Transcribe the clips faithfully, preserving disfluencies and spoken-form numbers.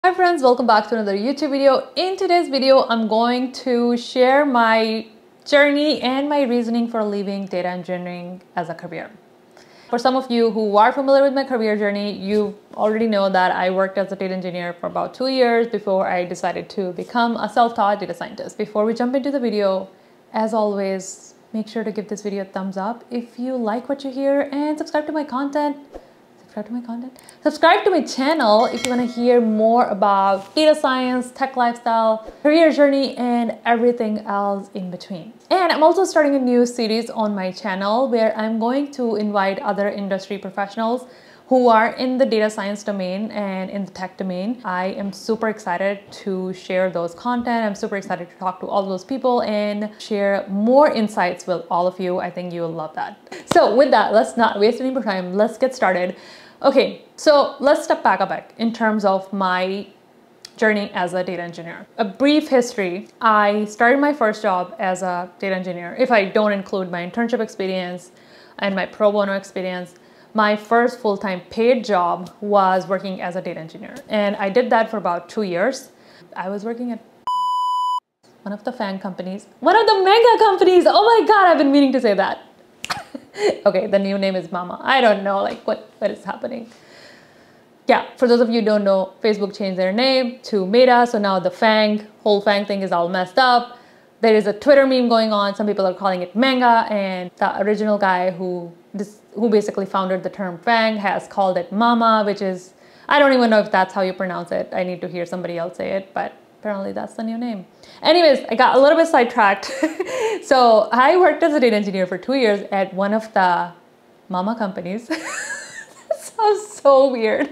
Hi friends, welcome back to another YouTube video. In today's video, I'm going to share my journey and my reasoning for leaving data engineering as a career. For some of you who are familiar with my career journey, you already know that I worked as a data engineer for about two years before I decided to become a self-taught data scientist. Before we jump into the video, as always, make sure to give this video a thumbs up if you like what you hear and subscribe to my content. Subscribe to my content. Subscribe to my channel if you want to hear more about data science, tech lifestyle, career journey, and everything else in between. And I'm also starting a new series on my channel where I'm going to invite other industry professionals who are in the data science domain and in the tech domain. I am super excited to share those content. I'm super excited to talk to all those people and share more insights with all of you. I think you will love that. So with that, let's not waste any more time. Let's get started. Okay, so let's step back a bit in terms of my journey as a data engineer. A brief history. I started my first job as a data engineer. If I don't include my internship experience and my pro bono experience, my first full-time paid job was working as a data engineer. And I did that for about two years. I was working at one of the FANG companies, one of the mega companies. Oh my God, I've been meaning to say that. Okay, the new name is Mama. I don't know like what, what is happening. Yeah, for those of you who don't know, Facebook changed their name to Meta. So now the FANG, whole FANG thing is all messed up. There is a Twitter meme going on. Some people are calling it Manga, and the original guy who this, who basically founded the term FANG has called it Mama, which is, I don't even know if that's how you pronounce it. I need to hear somebody else say it, but apparently that's the new name. Anyways, I got a little bit sidetracked. So I worked as a data engineer for two years at one of the Mama companies. That sounds so weird.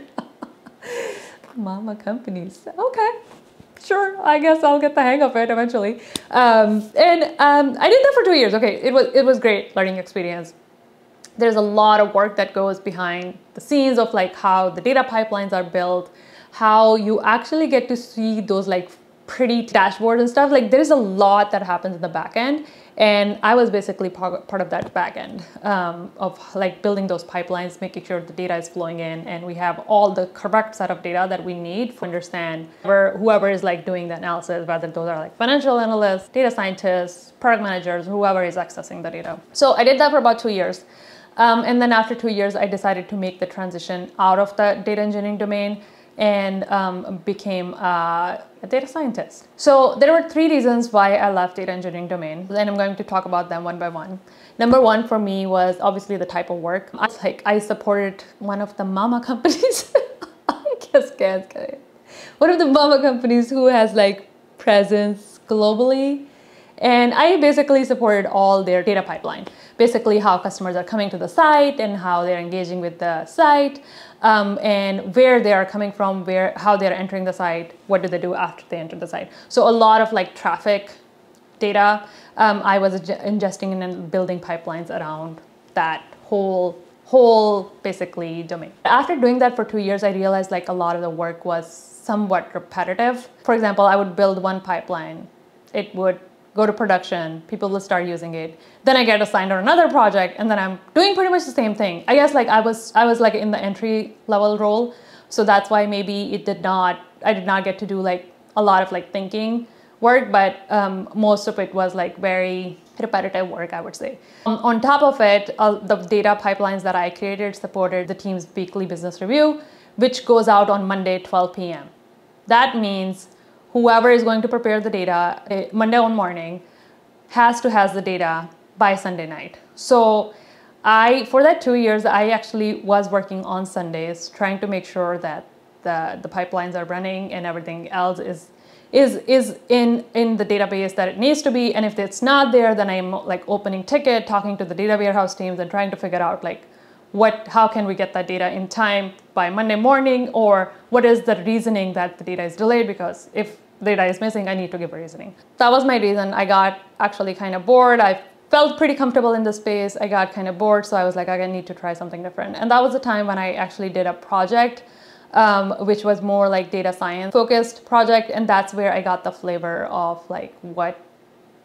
Mama companies, okay. Sure, I guess I'll get the hang of it eventually. Um, and um, I did that for two years. Okay, it was, it was great learning experience. There's a lot of work that goes behind the scenes of like how the data pipelines are built, how you actually get to see those like pretty dashboards and stuff. Like there's a lot that happens in the back end. And I was basically part, part of that back end um, of like building those pipelines, making sure the data is flowing in and we have all the correct set of data that we need to understand where whoever is like doing the analysis, whether those are like financial analysts, data scientists, product managers, whoever is accessing the data. So I did that for about two years. Um, and then after two years, I decided to make the transition out of the data engineering domain and um, became uh, a data scientist. So there were three reasons why I left data engineering domain, and I'm going to talk about them one by one. Number one for me was obviously the type of work. I, like, I supported one of the mama companies. I guess can't get it. One of the mama companies who has like presence globally. And I basically supported all their data pipeline. Basically how customers are coming to the site and how they're engaging with the site, um, and where they are coming from, where how they're entering the site, what do they do after they enter the site. So a lot of like traffic data, um, I was ingesting and building pipelines around that whole, whole basically domain. After doing that for two years, I realized like a lot of the work was somewhat repetitive. For example, I would build one pipeline. It would go to production, people will start using it. Then I get assigned on another project and then I'm doing pretty much the same thing. I guess like I was I was like in the entry level role. So that's why maybe it did not, I did not get to do like a lot of like thinking work, but um, most of it was like very repetitive work, I would say. Um, on top of it, uh, the data pipelines that I created supported the team's weekly business review, which goes out on Monday, twelve p m That means whoever is going to prepare the data Monday on morning has to has the data by Sunday night. So I, for that two years, I actually was working on Sundays, trying to make sure that the, the pipelines are running and everything else is, is, is in, in the database that it needs to be. And if it's not there, then I'm like opening ticket, talking to the data warehouse teams and trying to figure out like what, how can we get that data in time by Monday morning, or what is the reasoning that the data is delayed, because if data is missing, I need to give a reasoning. That was my reason. I got actually kind of bored. I felt pretty comfortable in the space. I got kind of bored, so I was like, I need to try something different. And that was the time when I actually did a project, um, which was more like data science focused project. And that's where I got the flavor of like what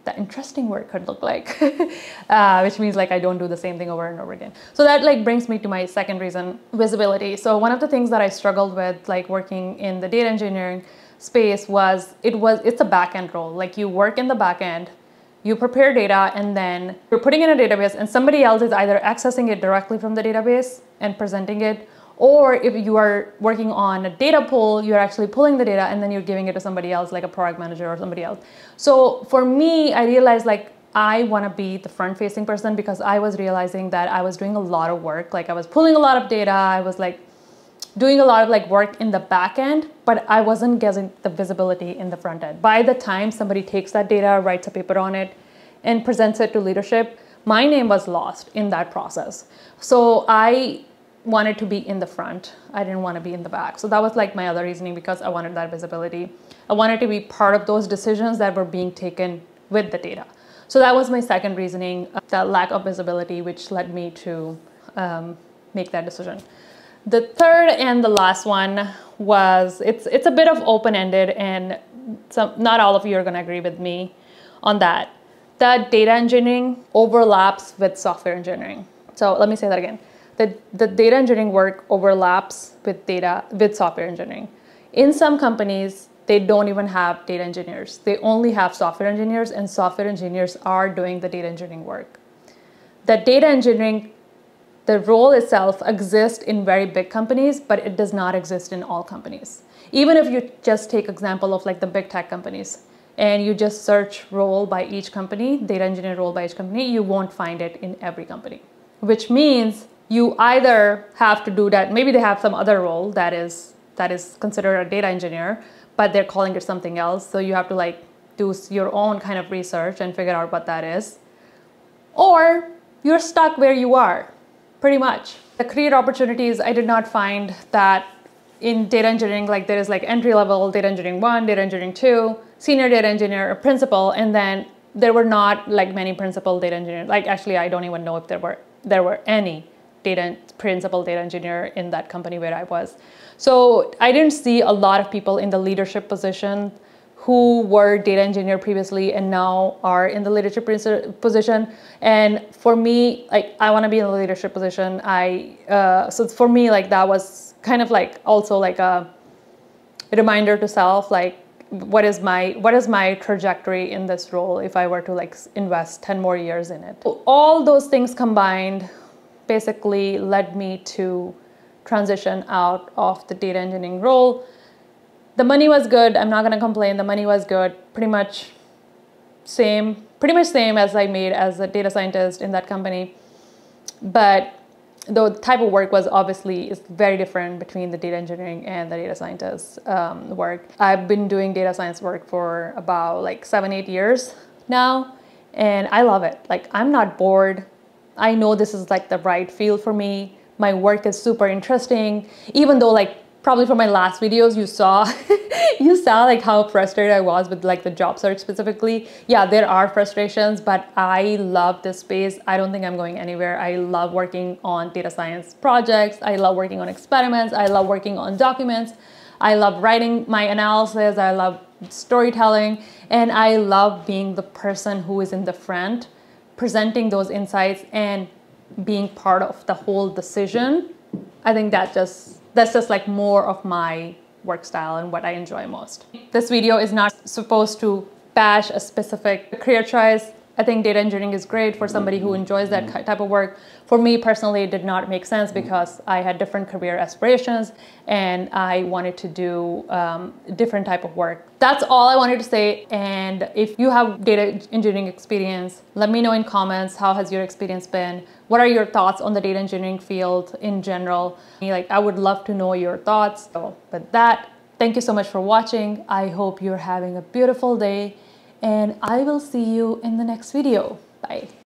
the interesting work could look like, uh, which means like I don't do the same thing over and over again. So that like brings me to my second reason, visibility. So one of the things that I struggled with like working in the data engineering space was it was it's a back-end role. Like you work in the back end, you prepare data, and then you're putting in a database and somebody else is either accessing it directly from the database and presenting it, or if you are working on a data pull, you're actually pulling the data and then you're giving it to somebody else, like a product manager or somebody else. So for me, I realized like I want to be the front-facing person, because I was realizing that I was doing a lot of work. Like I was pulling a lot of data, I was like doing a lot of like work in the back end, but I wasn't getting the visibility in the front end. By the time somebody takes that data, writes a paper on it, and presents it to leadership, my name was lost in that process. So I wanted to be in the front. I didn't want to be in the back. So that was like my other reasoning, because I wanted that visibility. I wanted to be part of those decisions that were being taken with the data. So that was my second reasoning, uh, the lack of visibility, which led me to um, make that decision. The third and the last one was, it's, it's a bit of open-ended, and some, not all of you are gonna agree with me on that. That data engineering overlaps with software engineering. So let me say that again. The, the data engineering work overlaps with data with software engineering. In some companies, they don't even have data engineers. They only have software engineers, and software engineers are doing the data engineering work. The data engineering, the role itself exists in very big companies, but it does not exist in all companies. Even if you just take example of like the big tech companies, and you just search role by each company, data engineer role by each company, you won't find it in every company, which means you either have to do that, maybe they have some other role that is that is considered a data engineer, but they're calling it something else. So you have to like do your own kind of research and figure out what that is. Or you're stuck where you are, pretty much. The career opportunities, I did not find that in data engineering, like there is like entry level, data engineering one, data engineering two, senior data engineer, a principal, and then there were not like many principal data engineers. Like actually, I don't even know if there were there were any data principal data engineer in that company where I was. So I didn't see a lot of people in the leadership position who were data engineer previously and now are in the leadership position. And for me, like I want to be in the leadership position. I uh, so for me, like that was kind of like also like a reminder to self, like what is my what is my trajectory in this role if I were to like invest ten more years in it. All those things combined basically led me to transition out of the data engineering role. The money was good. I'm not going to complain. The money was good. Pretty much same, pretty much same as I made as a data scientist in that company. But the type of work was obviously is very different between the data engineering and the data scientist um, work. I've been doing data science work for about like seven, eight years now, and I love it. Like I'm not bored. I know this is like the right field for me. My work is super interesting, even though like probably from my last videos you saw you saw like how frustrated I was with like the job search specifically. Yeah, there are frustrations, but I love this space. I don't think I'm going anywhere. I love working on data science projects. I love working on experiments. I love working on documents. I love writing my analysis. I love storytelling, and I love being the person who is in the front presenting those insights and being part of the whole decision. I think that just that's just like more of my work style and what I enjoy most. This video is not supposed to bash a specific career choice. I think data engineering is great for somebody who enjoys that type of work. For me personally, it did not make sense because I had different career aspirations and I wanted to do um, different type of work. That's all I wanted to say. And if you have data engineering experience, let me know in comments, how has your experience been? What are your thoughts on the data engineering field in general? Like, I would love to know your thoughts. So with that, thank you so much for watching. I hope you're having a beautiful day, and I will see you in the next video. Bye.